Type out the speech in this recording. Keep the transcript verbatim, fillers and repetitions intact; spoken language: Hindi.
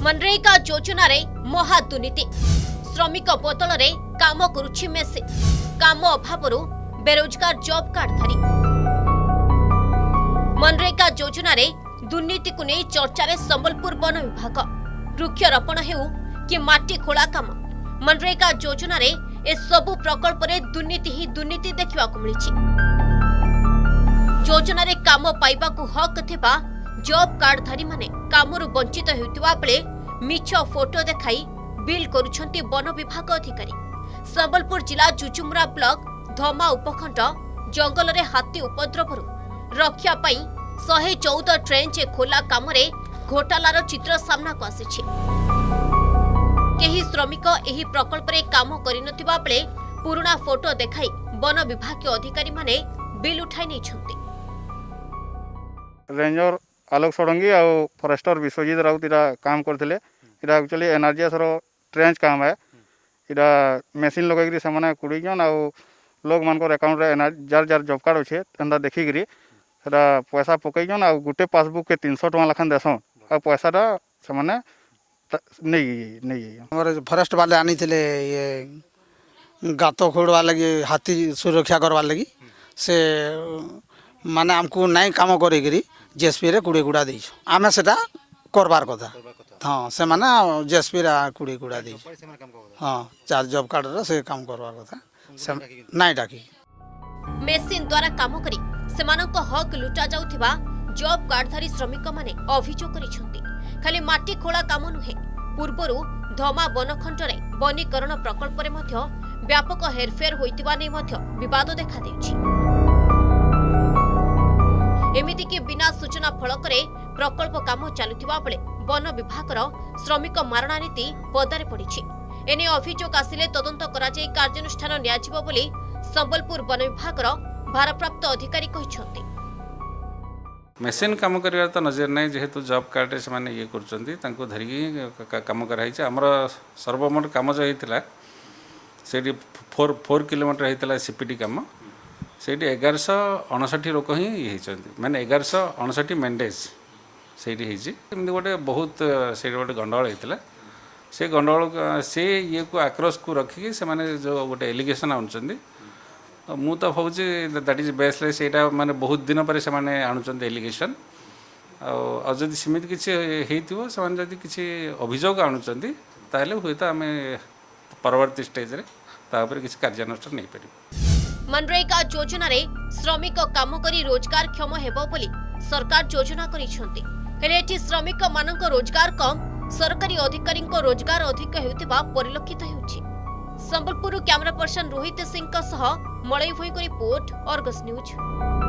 मनरेगा योजना रे महा दुर्नीति श्रमिक बदल रे काम करुछि मेसिन काम अभावरु बेरोजगार जॉब कार्ड धारी मनरेगा योजना रे दुर्नीति को नहीं चर्चा रे संबलपुर वन विभाग वृक्षरोपण हेउ कि माटी खोला काम मनरेगा योजना रे ए सबु प्रकल्प रे दुर्नीति ही दुर्नीति देखिबा को मिलिछि। योजना रे काम पाइबा को हक थिबा जॉब कार्ड धारी माने कामरु वंचित हेउतिबा बेले मिछ फोटो देखाई बिल करुछंती वन विभाग अधिकारी। संबलपुर जिला जुजुमुरा ब्लॉक धमा उपखंड जंगल रे हाथी उपद्रवरु रक्षा पाई एक सौ चौदह ट्रेंच खोला काम रे घोटालार चित्र सामना को आसीछि। केही श्रमिक एही प्रकल्प रे काम करिनथिबा बेले पुराना फोटो देखाई वन विभाग के अधिकारी माने बिल उठाई नै छथि। रेंजर आलोक षडंगी और फॉरेस्टर विश्वजीत राउत इरा काम करथिले। इरा एक्चुअली एनआरजीएस रो ट्रेंच काम है। इरा मशीन लगाई से मैंने कुड़ी जन आ लोग मान अकाउंट रे जार जार जॉब कार्ड अच्छे एंता देखिकी सेटा पैसा पकईन आ गोटे पासबुक के तीन सौ टका लखान देसन आ पैसाटा से मैंने नहीं नहीं फॉरेस्ट वाले आनी थे ये गात खोड़वा लगी हाथी सुरक्षा करवा लगी से माने हमको नहीं काम करी जेएसपी रे कुड़ी गुड़ा दी आमे सेटा करबार कथा हाँ से माने जेएसपी रे कुड़ी गुड़ा दी हाँ चार जॉब कार्ड रे से काम करबार कथा से नहीं डाकी मेसिन द्वारा काम करी सेमानक हक लुटा जाउथिबा जॉब कार्डधारी श्रमिक माने अभियोग करिसंती। खाली माटी खोला काम नुहे पूर्वरु धमा वनखंड रे वनीकरण प्रकल्प रे मध्य व्यापक हेरफेर होइतिबा नै मध्य विवाद देखा देछि। एमिति कि बिना सूचना फलक रे प्रकल्प काम चलुथिबा बेले वन विभागर श्रमिक मारणा नीति पदारे पड़िछि। एने अभियोग आसिले तदंत करा जाय कार्यानुष्ठान नियाजिबो बोली संबलपुर वन विभागर भारप्राप्त अधिकारी कहिसंती। मेसिन काम करिया तो नजर नहीं जेहेतु जॉब कार्ड से माने ये करचंती तांको धरिकी काम कराई छै। हमर सर्वमोट काम जो हेतिला सेठी फोर फोर किलोमीटर हेतिला सीपीटी काम सेठी एगार सौ अड़सठी लोक ही होती माने एगार सौ अड़सठी मेंडेज से गोटे बहुत से गोटे गंडगोल होता से गंडगोल से ये को आक्रोश को रखिकी से माने जो गोटे एलिगेशन आनुचंदी मु तो भावुँ दैट इज बेसलेस सेटा माने बहुत दिन पर से माने आनुचंदी एलिगेशन आ जदि सीमित किसी हेतिबो से माने जदि किसी अभियोग आनुचंदी ताले हुए तो आमे परवर्ती स्टेज रे तापर किसी कार्यानुष्ठान नहीं पारिबो। मनरेगा योजना रे श्रमिक काम करी रोजगार क्षम हेबो बोली सरकार योजना करिसंती। हेले एठी श्रमिक मानक रोजगार कम सरकारी अधिकारी रोजगार अधिक हेउतिबा परिलक्षित हेउछि। संबलपुर कैमरा पर्सन रोहित सिंह सह मलई भोई को रिपोर्ट अर्गस न्यूज।